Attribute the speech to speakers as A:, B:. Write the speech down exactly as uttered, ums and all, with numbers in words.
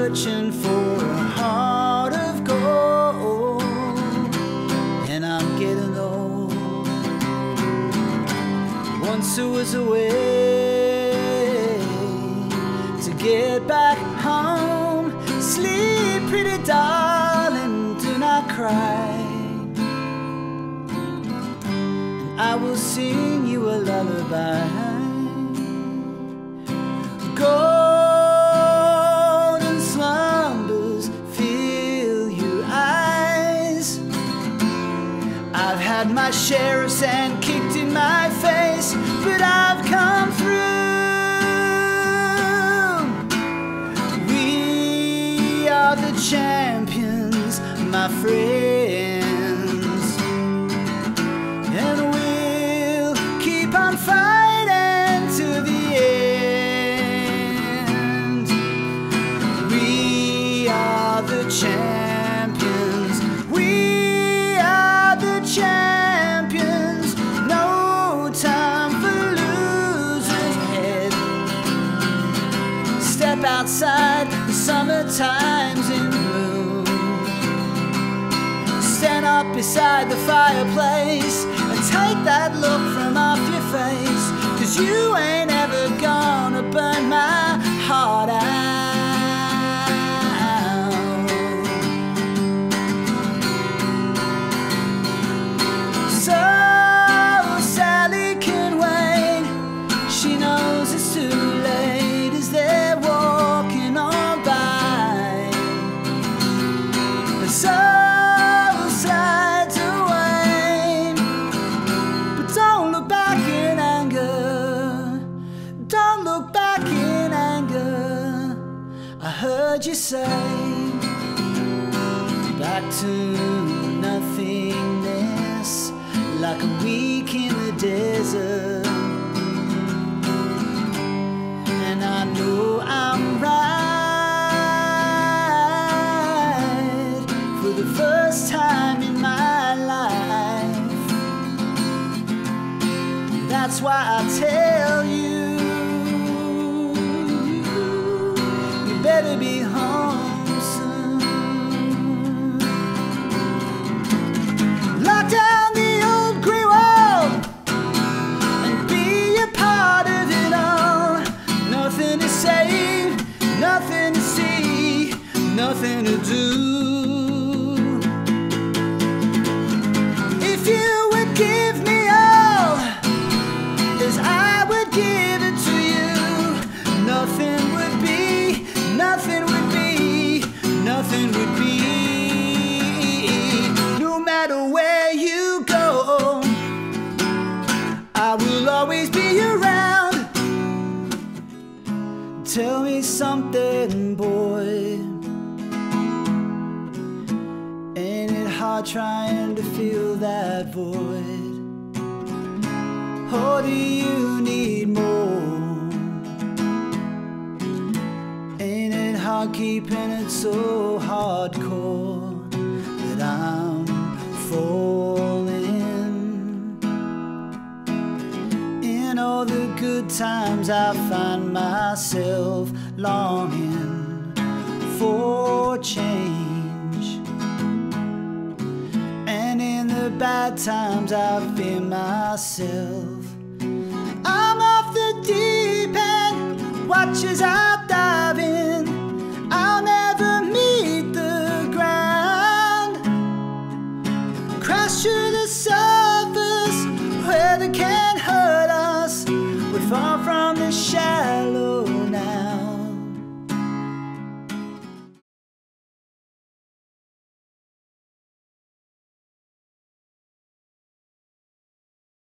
A: searching for a heart of gold, and I'm getting old. Once there was a way to get back home. Sleep, pretty darling, do not cry, and I will sing you a lullaby. Golden slumbers fill your eyes. I've had my share of sand kicked in my face, but I've come through. We are the champions, my friends, and we'll keep on fighting to the end. We are the champions, we are the champions. No time for losers ahead. Step outside, the summer time's in bloom. Stand up beside the fireplace and take that look from off your face, 'cause you ain't ever gonna burn my heart out. So Sally can wait, she knows it's too late as they're walking on by. So slides away, but don't look back in anger. Don't look back in anger. I heard you say, back to nothingness, like a week in the desert. And I know I'm right for the first time in my life. That's why I tell you, you better be home soon. Lock down the old grey wall and be a part of it all. Nothing to say, nothing to see, nothing to do. If you would give me all as I would give it to you, nothing would be, nothing would be, nothing would be. No matter where you go, I will always be around. Tell me something, boy. Ain't it hard trying to fill that void? Or do you need more? Ain't it hard keeping it so hardcore that I'm falling? In all the good times I find myself longing for change, and in the bad times I fear myself. I'm off the deep end, watch as I die.